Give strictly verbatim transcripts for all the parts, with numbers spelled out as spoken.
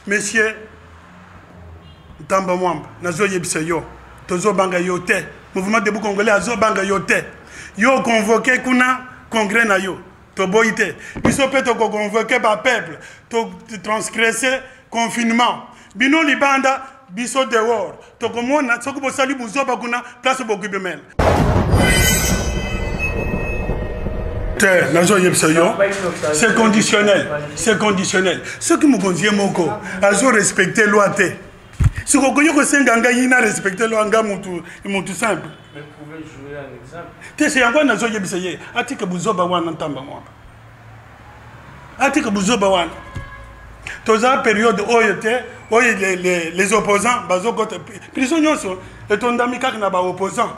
Monsieur Tamba Mwamba, nazo yebise yo, tozo banga yote, mouvement debout congolais azo banga yote. Yo convoqué kuna congrès na yo, to boite. Biso pe to convoqué par peuple, to transgresser confinement. Bino libanda biso dehors. To komona soko bosali buzo ba kuna place bokubi mel. C'est conditionnel. C'est conditionnel. Ce qui me convient, Moko, ils ont respecté la loi. Ce que vous avez fait, respecté la loi, c'est simple. Mais vous pouvez jouer un exemple. C'est encore une chose qui est Atika Bouzoba Wan Ntamba Mwamba. Atika Bouzoba Wan. Dans la période où les opposants, prisonniers, et ton ami qui n'a pas opposant.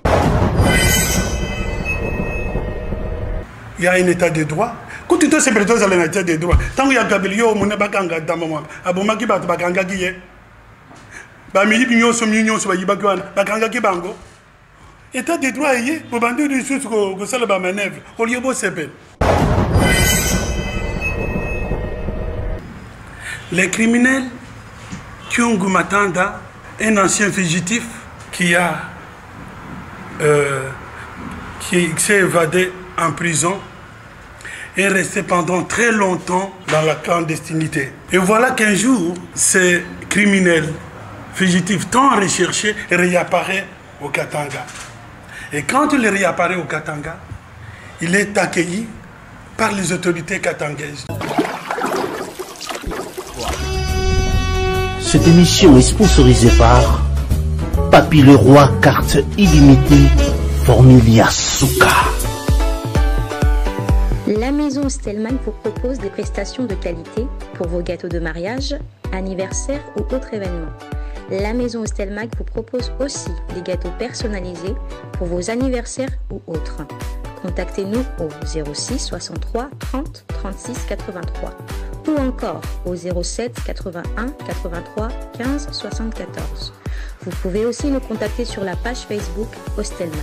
Il y a un état de droit. Quand tu te sais que tu as un état de droit, tant qu'il y a Gabriel, mon abakanga damama, abomaki bat bakanga kiye. Ba mili binyo so minyo so bayiba kwana, bakanga kibango. État de droit yé, pour bandir des choses que ça le ba manœuvre. Au lieu de s'épelle. Les criminels qui ont Matanda, un ancien fugitif qui a euh, qui s'est évadé en prison et resté pendant très longtemps dans la clandestinité. Et voilà qu'un jour, ces criminels fugitifs tant recherchés réapparaît au Katanga. Et quand il réapparaît au Katanga, il est accueilli par les autorités katangaises. Cette émission est sponsorisée par Papy Le Roi, carte illimitée, Formulia Souka. La maison Stelman vous propose des prestations de qualité pour vos gâteaux de mariage, anniversaire ou autres événements. La maison Stelman vous propose aussi des gâteaux personnalisés pour vos anniversaires ou autres. Contactez-nous au zéro six soixante-trois trente trente-six quatre-vingt-trois ou encore au zéro sept quatre-vingt-un quatre-vingt-trois quinze soixante-quatorze. Vous pouvez aussi nous contacter sur la page Facebook Hostelmac.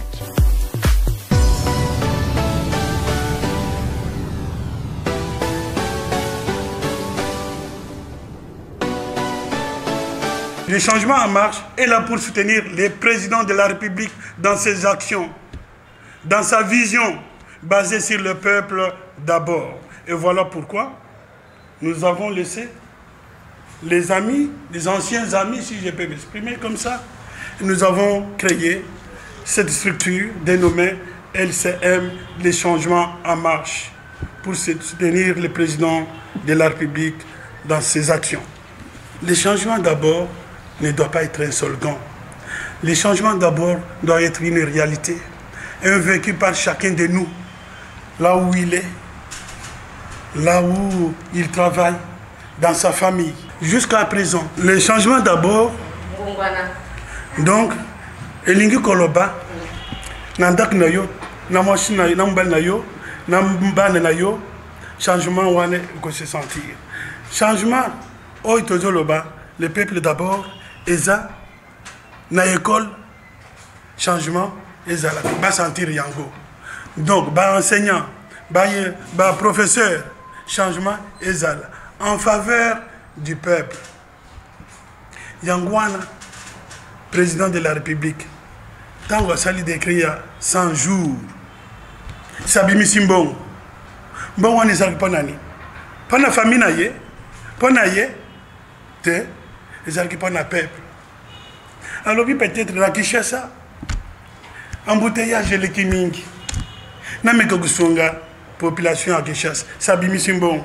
Le changement en marche est là pour soutenir le président de la République dans ses actions, dans sa vision basée sur le peuple d'abord. Et voilà pourquoi nous avons laissé les amis, les anciens amis, si je peux m'exprimer comme ça, nous avons créé cette structure dénommée L C M, les changements en marche, pour soutenir le président de la République dans ses actions. Les changements d'abord ne doit pas être un slogan. Les changements d'abord doivent être une réalité, un vécu par chacun de nous, là où il est, là où il travaille, dans sa famille. Jusqu'à présent, les changements d'abord, donc, elingi koloba, nandak na yo, na machine na yo, na mbal na yo, na mbane na yo, changement wane ko se sentir. Changement, oy tozoloba, le peuple d'abord, Eza, na école, changement, Eza, va sentir yango. Donc, ba enseignant, ba, ba professeur, changement, Eza, en faveur du peuple. Yangwana, président de la République, tant que ça lui décrit il y a cent jours, Sabimi Simbong, bon, on est pas nani. Pas la famille naïe, pas naïe, te. Les gens qui prennent le peuple. Alors, peut-être la Kinshasa, embouteillage de l'équimingi. N'a pas de population à Kinshasa. Sabimi Simbong.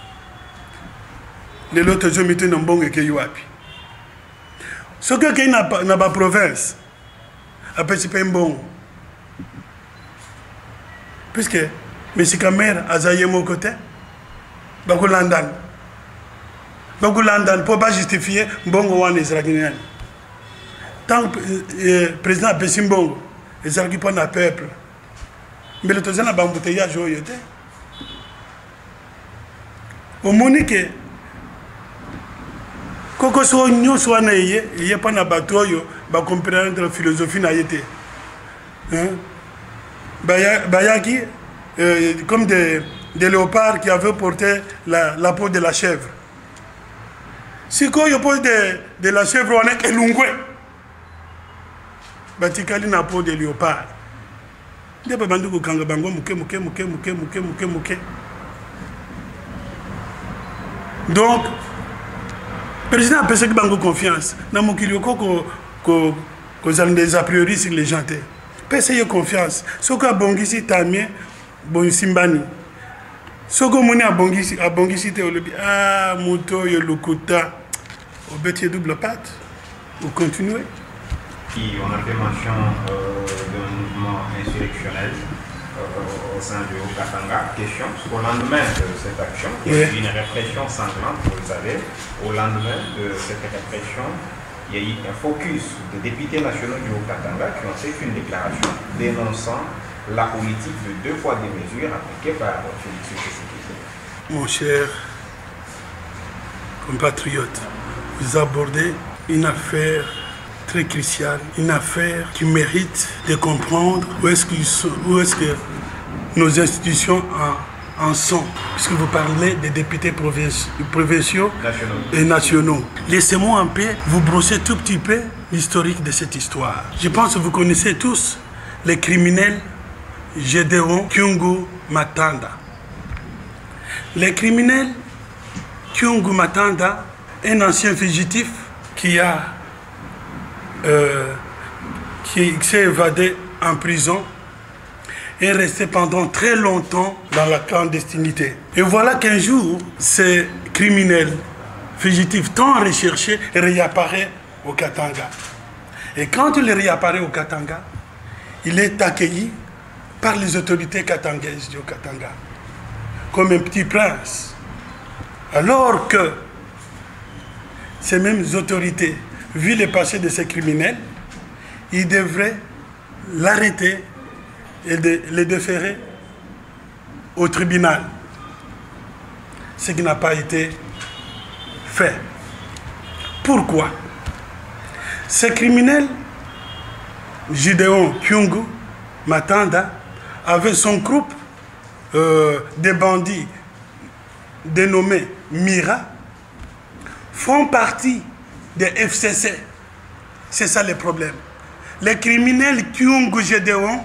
Les autres ont mis un bon et qui yuapi. Ce que n'a pas de province, après c'est pas un bon. Puisque, mais si la mère a zaïe mon côté, beaucoup l'andan. Beaucoup l'andan pour pas justifier bongo wan israélien. Tant que le président a péché bongo, les Israéliens prennent le peuple. Mais le président a bambouteillage au yote. Au monique, koko so nyo so na yé, yé pas na bateau yo, ba comprendre la philosophie na yété. Hein? Bayaki, euh, comme des, des léopards qui avaient porté la, la peau de la chèvre. Si quand il pose de, de la chèvre, on est elungwe. Batikali na peau de léopard. Il y a pas de kanga bango muke muke muke muke muke muke muke. Donc, le président a pensé que bango confiance. Dans mon kilioko ko ko des a priori sur les gens. Pensez confiance. Ce que bongisi tamie bon simbani. Ce que moni a bongisi a bongisi te olobi ah moto yo lokuta au bêtier double patte. Vous continuez. On a fait mention euh, d'un mouvement insurrectionnel euh, au sein du Haut-Katanga. Question, au lendemain de cette action, il y a eu une répression sanglante, vous le savez. Au lendemain de cette répression, il y a eu un focus des députés nationaux du Haut-Katanga qui ont fait une déclaration dénonçant la politique de deux poids deux mesures appliquée par Félix Tshisekedi. Mon cher compatriote, vous abordez une affaire très cruciale, une affaire qui mérite de comprendre où est-ce où est-ce que nos institutions en, en sont. Puisque vous parlez des députés provinciaux nationaux. et nationaux. Laissez-moi un peu vous brosser tout petit peu l'historique de cette histoire. Je pense que vous connaissez tous les criminels Gédéon Kyungu Matanda. Les criminels Kyungu Matanda, un ancien fugitif qui a Euh, qui s'est évadé en prison et resté pendant très longtemps dans la clandestinité. Et voilà qu'un jour, ce criminel fugitif tant recherché réapparaît au Katanga. Et quand il réapparaît au Katanga, il est accueilli par les autorités katangaises du Katanga comme un petit prince. Alors que ces mêmes autorités, vu le passé de ces criminels, ils devraient l'arrêter et de, le déférer au tribunal. Ce qui n'a pas été fait. Pourquoi? Ces criminels, Gédéon Kyungu Matanda, avait son groupe euh, de bandits dénommés Mira, font partie des F C C. C'est ça le problème. Les criminels Kyungu Gédéon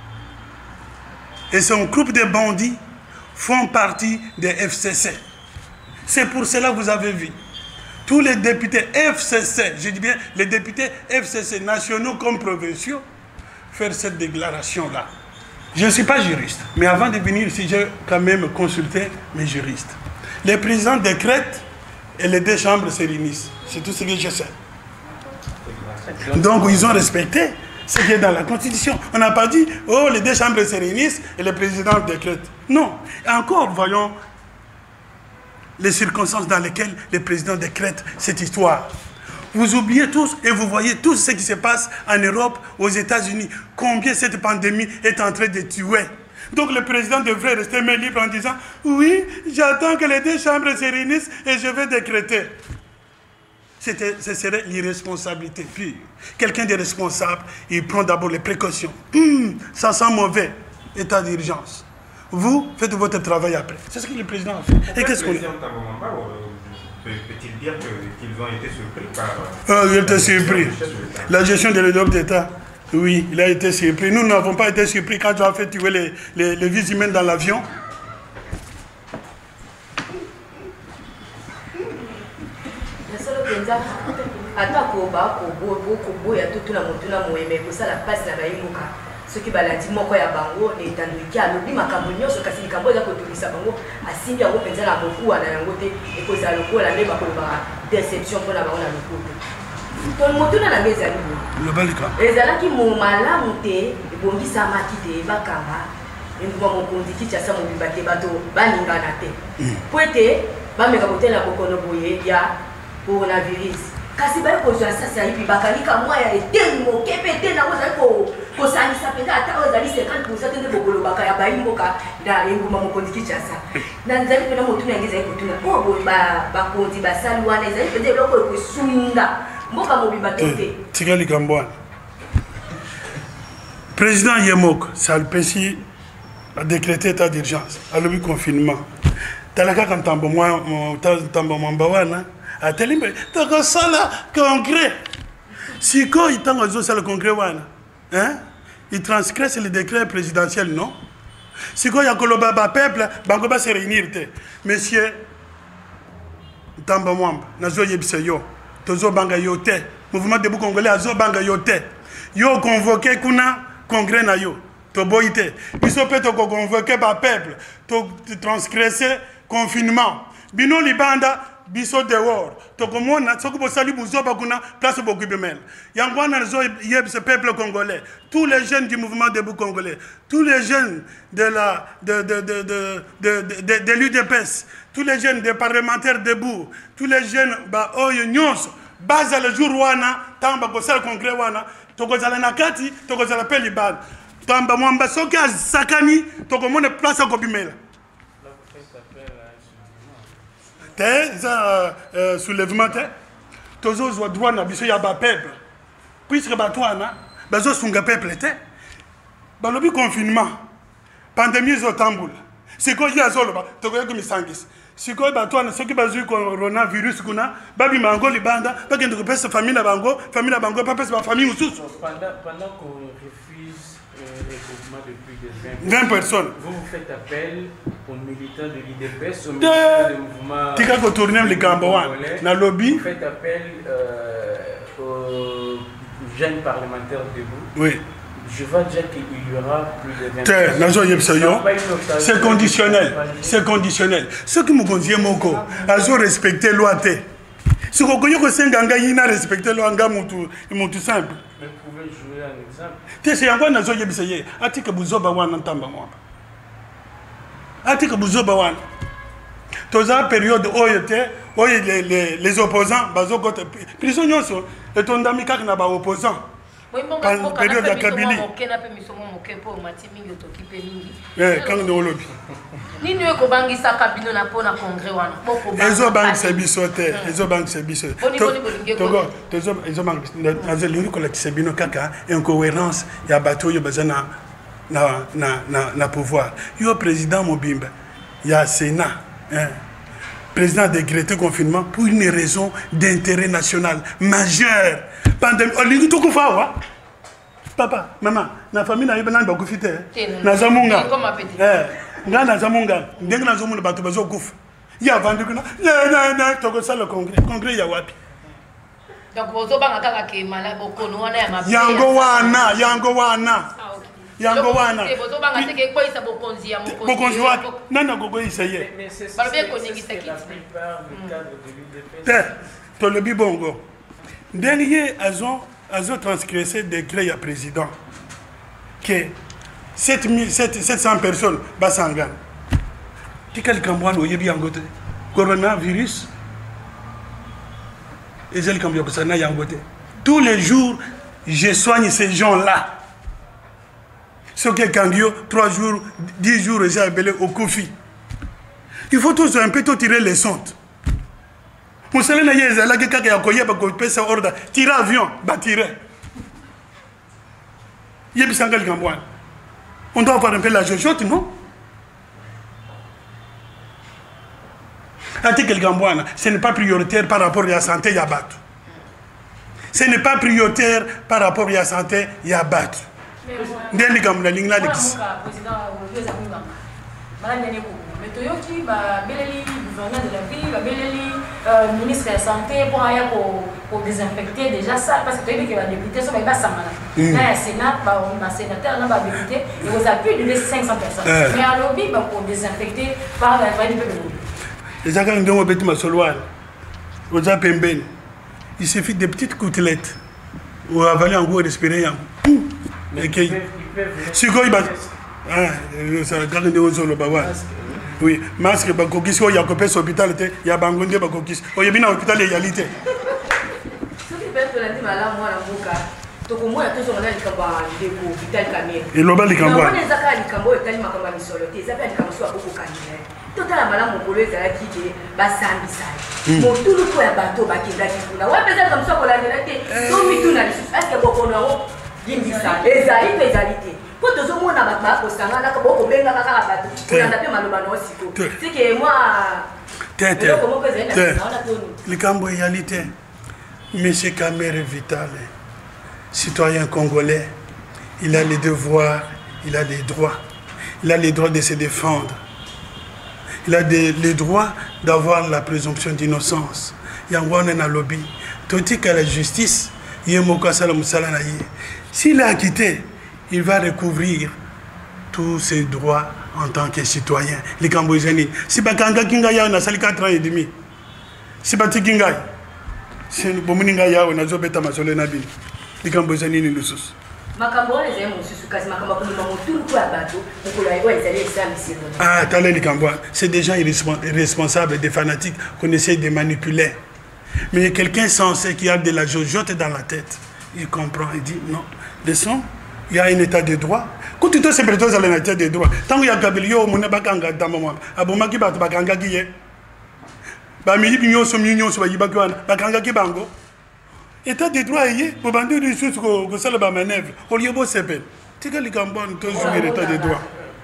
et son groupe de bandits font partie des F C C. C'est pour cela que vous avez vu tous les députés F C C, je dis bien les députés F C C nationaux comme provinciaux, faire cette déclaration-là. Je ne suis pas juriste, mais avant de venir ici, j'ai quand même consulté mes juristes. Les présidents décrètent et les deux chambres se réunissent. C'est tout ce que je sais. Donc, ils ont respecté ce qui est dans la Constitution. On n'a pas dit, oh, les deux chambres se réunissent et le président décrète. Non. Et encore, voyons les circonstances dans lesquelles le président décrète cette histoire. Vous oubliez tous et vous voyez tout ce qui se passe en Europe, aux États-Unis. Combien cette pandémie est en train de tuer. Donc le président devrait rester main libre en disant « Oui, j'attends que les deux chambres se réunissent et je vais décréter. » Ce serait l'irresponsabilité pure. Quelqu'un de responsable, il prend d'abord les précautions. Hum, ça sent mauvais, état d'urgence. Vous, faites votre travail après. C'est ce que le président a fait. Et qu'est-ce qu'on... Peut-il dire qu'ils ont été surpris par... Ah, il a été surpris. La gestion de l'Europe d'État. Oui, il a été surpris. Nous n'avons pas été surpris quand tu as fait tuer les, les, les vies humaines dans l'avion. Ce qui baladi moko ya bango et tanduki alobi makambo nyonso kasi likambo eza kotulisa bango asimbi yango penza na boku wana yango te ekozala lokola nde bakoloba déception mpona bango na lokutu to motuna na ngeza libo ezalaki malamu te ebongisamaki te bakanga enguma mokonzi Kinshasa mobimba te bato balingana te po ete bameka kotela bokono boye ya coronavirus kasi bali kozwa sasa hivi bakalika mwa ya eteni moke pe te na kozali ko kosalisa penza ata ozali cinquante pour cent te nde bokolobaka ya bayimboka na enguma mokonzi Kinshasa na nzali mpena motuna yango ezali kotuna po boye bakonzi basali wana ezali penza eloko ekosunda mboka mobimba te te tika likambo wana président Yemok salpesi a décrété état d'urgence alobi confinement talaka ntambo mwa ntambo mwamba wana atelimbe tokosala congrès sikoyo ntango azosala congrès wana il transgresse le décret présidentiel non sikoyo ya koloba bapeuple bango base réunir te monsieur Tamba Mwamba nazoyebisa yo tozobanga yo te mouvement debout congolais azobanga yo te yo convoqué kuna congrès na yo toboyi te biso mpe tokoconvoqué bapeuple to transgresse confinement bino libanda biso dehors tokomona soki bosali buzoba kuna place bokubemela yango wana nazoyebisa peuple congolais tous les jeunes du mouvement debout congolais tous les jeunes de la de de de de de de, de l'U D P S tous les jeunes des parlementaires debout tous les jeunes ba oyo nyonso baza le jour wana tamba kosala congrès wana tokozala na kati tokozala pe libanda Tamba Mwamba soki azakani tokomona place akobimela te za soulèvement te tozozwa droit na biso ya bapeuple puisque bato wana bazosunga peuple te balobi confinement pandémie ezotambola sikoyo ye azoloba tokoyaki misangisi sikoyo bato wana soki bazwi coronavirus kuna babima yango libanda bakende kopesa famille na bango famille na bango bapesa bafamille mosusu vingt personnes. Vous vous faites appel aux militants de l'I D P S, aux militants du mouvement Tika ko tourner le Gamboan na lobby. Vous faites appel euh, aux jeunes parlementaires debout. Oui. Je vais dire qu'il y aura plus de vingt. C'est conditionnel. C'est conditionnel. Ce qui me conseille moko, azo respecter loi té. Ce qu'on connaît que c'est nganga yina respecter loi nganga mutu mutu simple. Mais vous pouvez jouer un exemple. Tese yango nazo yebiseye atika buzoba wana ntamba mwamba. Atika buzoba wana. Toza période oyote oyo les les les opposants bazo kote prison nyonso etondami kaka na ba opposants. Période ya Kabili. Eh quand nous lobby. Nini ko bangisa kabino na pona congrès wana. Ezo bank sebisote, ezo bank sebisote. Togo, tozo ezo bank nazelingi ko la sebino kaka incohérence ya bato yo bazana na na na na pouvoir. Yo président Mobimba, ya Sénat, hein. Président a décrété confinement pour une raison d'intérêt national majeur. Pandémie, olingi to kufa wa. Papa, maman, na famille na yeba na ba kufite. Na zamunga. Eh. Nga na zamunga ndenge na zomuna bato bazo kufa ya vandu kuna na na toko sala congrès congrès ya wapi donc bozo banga kaka ke mala bokono wana ya mabe yango wana yango wana yango wana bozo banga teke ko isa bokonzi ya mokonzi bokonzi wapi nana gogo isa ye balbe ko ningisa kiti te to le bibongo ndenge azo azo transgresser décret ya président que sept cents personnes basangan. Quel cambouan au yebi angote? Coronavirus. Et j'ai le cambouan pour ça na yangote. Tous les jours, je soigne ces gens-là. Ce qui est kangyo, trois jours, dix jours, j'ai appelé au Kofi. Il faut tous un peu tirer les sondes. Mon salaire n'a pas été là, qui a koyé pour qu'on puisse ordre. Tirer avion, bah tirer. Yebi sangal cambouan. On doit avoir un peu la jojote, non? Article Gambouana, ce n'est pas prioritaire par rapport à la santé Yabat. Ce n'est pas prioritaire par rapport à la santé Yabat. Dès les Gambouana, l'Ingla de qui? Mais Toyoki, Beleli, gouverneur de la ville, Beleli, ministre de la Santé, pour aller pour désinfecter déjà ça, parce que tu as dit que les députés sont pas ça. Là, le Sénat, le sénateur, les députés, il vous a plus de cinq cents personnes. Mais à lobby, pour désinfecter par la vraie ville. Les gens qui ont été masoloual, aux apemben, il suffit de petites côtelettes ou avaler en gros respirer. Si quoi il va. Ah, ça garde des zones là-bas. Oui, masque bakokis ko ya kopesa hôpital te ya bangonde bakokis. Oyebina hôpital ya yalité. Ce qui peut être la dit mala moi na mboka. Tokomo ya toujours na likamba ndeko hôpital Kamere. Et loba likamba. On les aka likambo etali makamba ni solo te. Zapi likambo so aboko kanile. Total mala mokolo ezala kike basambisa. Mo tulu ko ya bato bakenda kifuna. Wa pesa comme ça ko la ndela te. To mituna lisusu. Est-ce que bokono ngo gimbisa ezali ezalité. Pour tous les gens qui ont été en train de se faire, ils ont été en train de se faire. C'est que moi, Tête. Le Cambo réalité. Monsieur Kamere Vital, citoyen congolais, il a les devoirs, il a les droits. Il a les droits de se défendre. Il a des, les droits d'avoir la présomption d'innocence. Il y a un lobby. Tandis qu'à la justice, il y a un s'il est acquitté, il va recouvrir tous ses droits en tant que citoyen. Les Cambodgiens, si pas Kanga Kinga ya na sali quatre ans et demi. Si pas Tikinga, si Bomuninga ya na zo beta masole na bi. Les Cambodgiens ni nous sous. Ah, c'est des gens irresponsables, des fanatiques qu'on essaie de manipuler. Mais quelqu'un censé qui a de la jojote dans la tête, il comprend, il dit non, laissons, il y a un état de droit. Quand tu te sais plutôt dans l'état de droit, tant qu'il y a Gabriel, mon abakanga dans mon abomaki bat bakanga qui est. Bamili pignon som union soit yibakwan, bakanga qui bango. État de droit est, pour bander des choses que ça le manœuvre. Au lieu de s'appeler, tu as les cambons, tu as l'état de droit.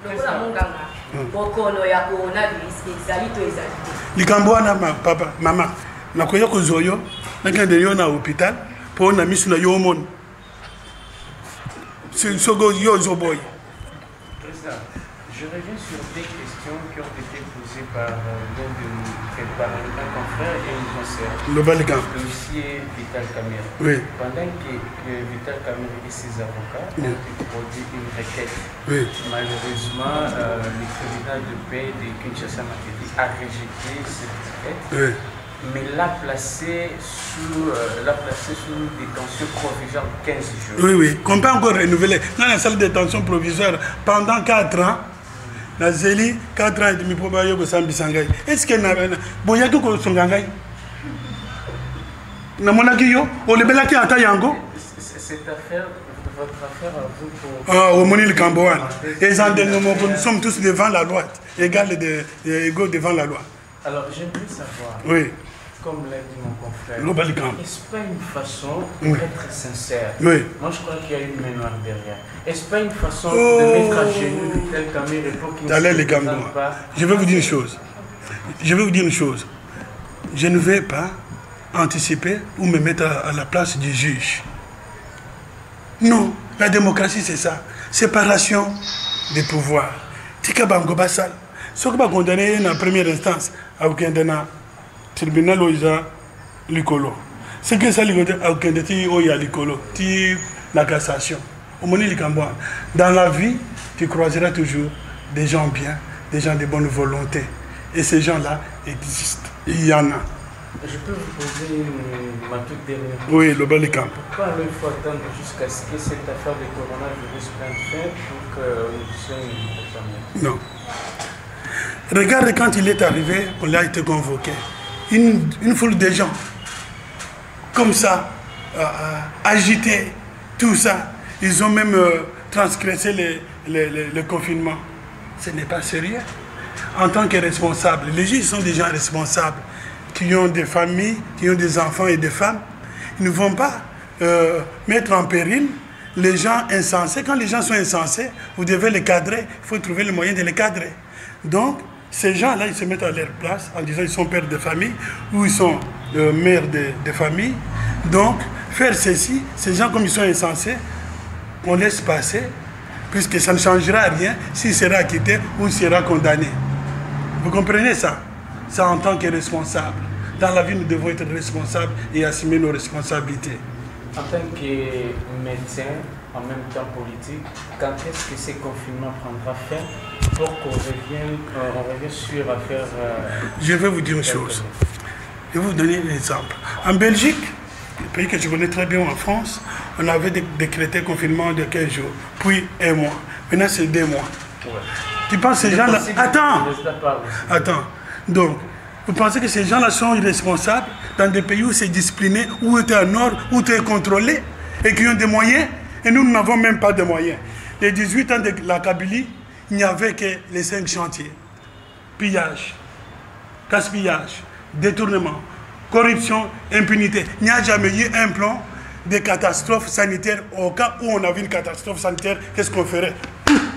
Les cambons, papa, maman, na koya ko zoyo, na kende yo na hôpital, pour na misu na yo mon. C'est sogo yo zo boy. Je reviens sur des questions qui ont été posées par l'un de nos par un confrère et une consoeur. Le Balkan. Le dossier Vital Kamerhe. Oui. Pendant que, que Vital Kamerhe et ses avocats oui. ont produit une requête, oui. malheureusement, euh, le tribunal de paix de Kinshasa Matadi a rejeté cette requête. Oui. Mais l'a placé sous, euh, l'a placé sous détention provisoire quinze jours. Oui, oui. Qu'on peut encore renouveler. Dans la salle de détention provisoire, pendant quatre ans, la Zélie, quatre ans et demi, pour Bayo Sambi Sangay. Est-ce qu'il y a un Boyatou Songangai? Namonakiyo, ou le Belaki Atayango? Cette affaire, votre affaire à vous pour. Ah, au Monil Cambouan. Et nous sommes tous devant la loi, égaux devant la loi. Alors, j'aimerais savoir. Oui. Comme l'a dit mon confrère, est-ce pas une façon d'être oui. sincère? Oui. Moi, je crois qu'il y a une mémoire derrière. Est-ce pas une façon oh. de mettre à genoux Vital Kamerhe pour qu'il ne se présente pas? Je vais vous dire une chose. Je vais vous dire une chose. Je ne vais pas anticiper ou me mettre à, à la place du juge. Non, la démocratie, c'est ça. Séparation des pouvoirs. Tika Bango Bassal. Ce qui va condamner en première instance à aucun de tribunal où il y a l'icolo. Ce que ça lui dit à aucun de où il y a l'icolo, la cassation. Dans la vie, tu croiseras toujours des gens bien, des gens de bonne volonté. Et ces gens-là existent. Il y en a. Je peux vous poser une, ma toute dernière question? Oui, le Balikam. Pourquoi il faut attendre jusqu'à ce que cette affaire de coronavirus prenne fin pour que nous puissions nous permettre? Non. Regarde quand il est arrivé, on a été convoqué. Une, une foule de gens, comme ça, euh, agités, tout ça. Ils ont même euh, transgressé le, le, le, le confinement. Ce n'est pas sérieux. En tant que responsables, les juges sont des gens responsables, qui ont des familles, qui ont des enfants et des femmes. Ils ne vont pas euh, mettre en péril les gens insensés. Quand les gens sont insensés, vous devez les cadrer. Il faut trouver le moyen de les cadrer. Donc, ces gens-là, ils se mettent à leur place en disant qu'ils sont pères de famille ou ils sont euh, mères de, de famille. Donc, faire ceci, ces gens, comme ils sont insensés, on laisse passer, puisque ça ne changera rien s'il sera acquitté ou s'il sera condamné. Vous comprenez ça? Ça en tant que responsable. Dans la vie, nous devons être responsables et assumer nos responsabilités. En tant que médecin, en même temps politique, quand est-ce que ce confinement prendra fin pour qu'on revienne, euh, on revienne sur affaire... Euh, je vais vous dire une chose. Je vais vous donner un exemple. En Belgique, le pays que je connais très bien en France, on avait décrété confinement de quinze jours, puis un mois. Maintenant, c'est deux mois. Ouais. Tu penses que ces gens-là... Attends Attends. Donc, vous pensez que ces gens-là sont irresponsables dans des pays où c'est discipliné, où c'est en ordre, où c'est contrôlé, et qui ont des moyens? Et nous, nous n'avons même pas de moyens. Les dix-huit ans de la Kabylie, il n'y avait que les cinq chantiers. Pillage, gaspillage, détournement, corruption, impunité. Il n'y a jamais eu un plan de catastrophe sanitaire. Au cas où on avait une catastrophe sanitaire, qu'est-ce qu'on ferait?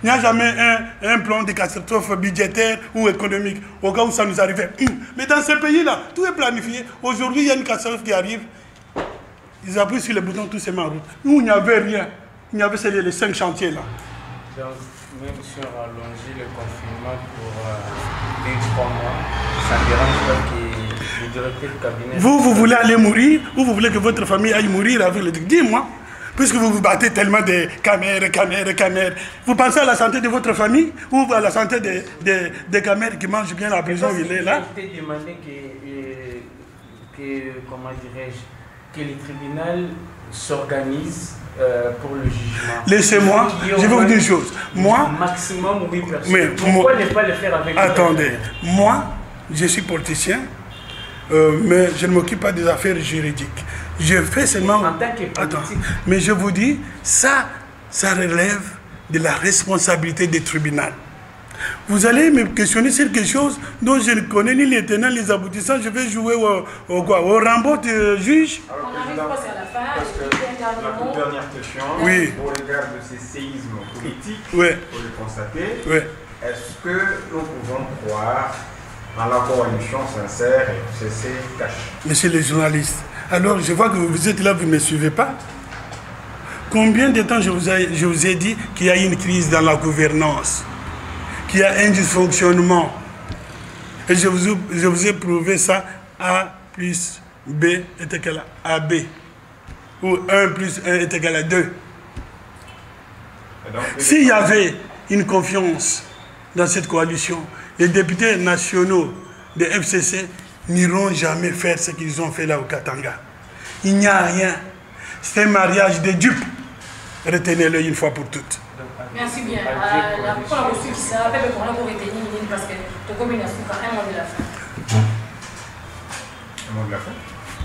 Il n'y a jamais un, un plan de catastrophe budgétaire ou économique au cas où ça nous arrivait. Mais dans ce pays-là, tout est planifié. Aujourd'hui, il y a une catastrophe qui arrive. Ils appuient sur les boutons, tout se met en route. Nous, il n'y avait rien. Il y avait ces, les cinq chantiers là. Donc, même si on allonge le confinement pour euh, deux trois mois, ça ne dérange pas que le directeur du cabinet... Vous, vous voulez aller mourir ou vous voulez que votre famille aille mourir avec le truc? Dis-moi. Puisque vous vous battez tellement de camères, camères, camères. Vous pensez à la santé de votre famille ou à la santé des de, de camères qui mangent bien la prison où il est là? Il a été demandé que, que comment dirais-je, que le tribunal s'organise euh, pour le jugement. Laissez-moi, je vais vous dire une chose. Moi, maximum huit personnes. Mais, pourquoi moi, ne pas le faire avec... Attendez, moi, je suis politicien, euh, mais je ne m'occupe pas des affaires juridiques. Je fais seulement... En tant que politique... Attends, mais je vous dis, ça, ça relève de la responsabilité des tribunaux. Vous allez me questionner sur quelque chose dont je ne connais ni les tenants, les aboutissants. Je vais jouer au, au, quoi, au Rambo de juge. Alors, président, parce que la toute dernière question, oui. Au regard de ces séismes politiques, oui. Pour le constater, oui. Est-ce que nous pouvons croire en la coalition sincère et C C caché? Monsieur les journalistes, alors je vois que vous êtes là, vous ne me suivez pas. Combien de temps je vous ai, je vous ai dit qu'il y a une crise dans la gouvernance, qu'il y a un dysfonctionnement. Et je vous, je vous ai prouvé ça, A plus B est égal à A B. Ou un plus un est égal à deux. S'il y avait une confiance dans cette coalition, les députés nationaux de F C C n'iront jamais faire ce qu'ils ont fait là au Katanga. Il n'y a rien. C'est un mariage de dupes. Retenez-le une fois pour toutes. Merci bien. Euh, la première reçue qui sera faite pour retenir parce que tu communes un mot de la fin. Un mot de la fin?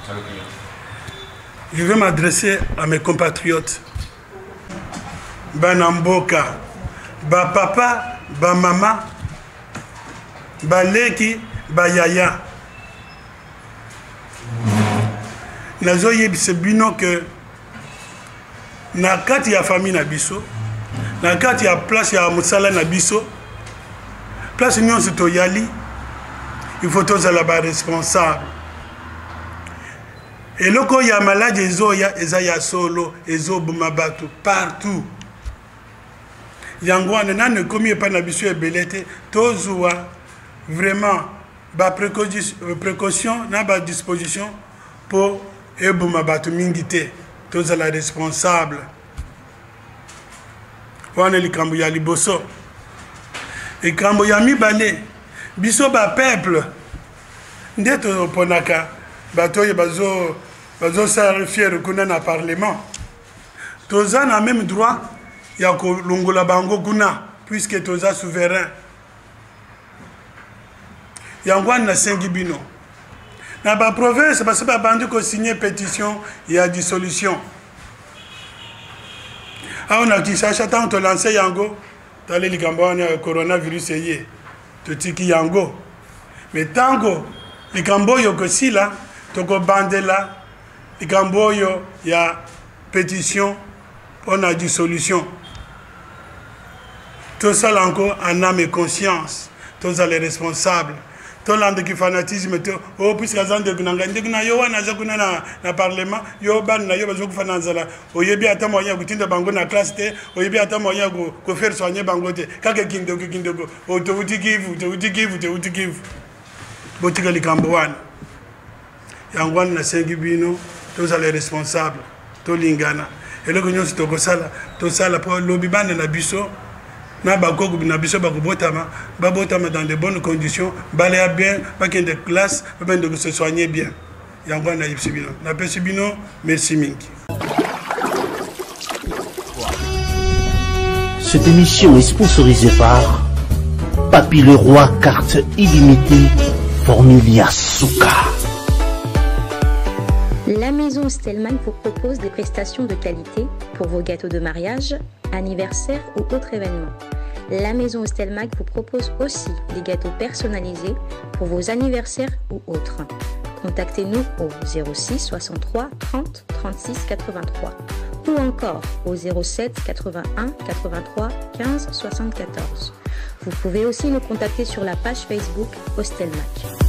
Je vais m'adresser à mes compatriotes. Banamboka, ba papa, ba maman, ba leki, ba yaya. Nazo yebise bino que na kati ya famille na biso, na kati ya place ya musala na biso, place nyonso toyali, il faut tozala ba responsable. Et loko ya malade ezoya eza ya solo ezobuma bato partout. Yango wana nane komi epa na biso ebelete tozwa vraiment ba précaution na ba disposition pour ebuma bato mingi te tozala responsable. Wana likambo ya liboso likambo ya mibale biso ba peuple nde toponaka bato oyo bazo bazo sala fier kuna na parlement toza na même droit ya kolongola bango kuna puisque toza souverain yango na sengi bino na ba province basi ba bandi ko signer pétition ya dissolution a on a qui cherche tant to lancer yango tali likambo na coronavirus yé totiki yango mais tango likambo yo ko sila toko bandela likambo yo ya pétition on a dissolution. Tout ça encore en âme et conscience. Tous les responsables. Tout l'ande qui fanatisme. Oh, puisque les gens de Gunanga, de Gunanga, yo na zakuna na na parlement, yo ban na yo bazo kufananzala. Oyebi ata moyen kutinda bango na classe te, oyebi ata moyen ko ko faire soigner bango te. Kake kindo kindo ko. O to uti give, to uti give, to uti give. Botika likambo wana. Yangwana na sengi bino, tous les responsables. To lingana. Et le gagnon c'est au sala, to sala pour lobby bande na biso. Na bakoko na biso bakobotama babotama dans de bonnes conditions balaya bien bakende de classe babende de se soigner bien yango na yipsibino na pesibino merci mingi. Cette émission est sponsorisée par Papy Le Roi, carte illimitée, Formulia Souka. La maison Stelman vous propose des prestations de qualité pour vos gâteaux de mariage, anniversaire ou autres événements. La maison Stelmag vous propose aussi des gâteaux personnalisés pour vos anniversaires ou autres. Contactez-nous au zéro six soixante-trois trente trente-six quatre-vingt-trois ou encore au zéro sept quatre-vingt-un quatre-vingt-trois quinze soixante-quatorze. Vous pouvez aussi nous contacter sur la page Facebook Hostelmac.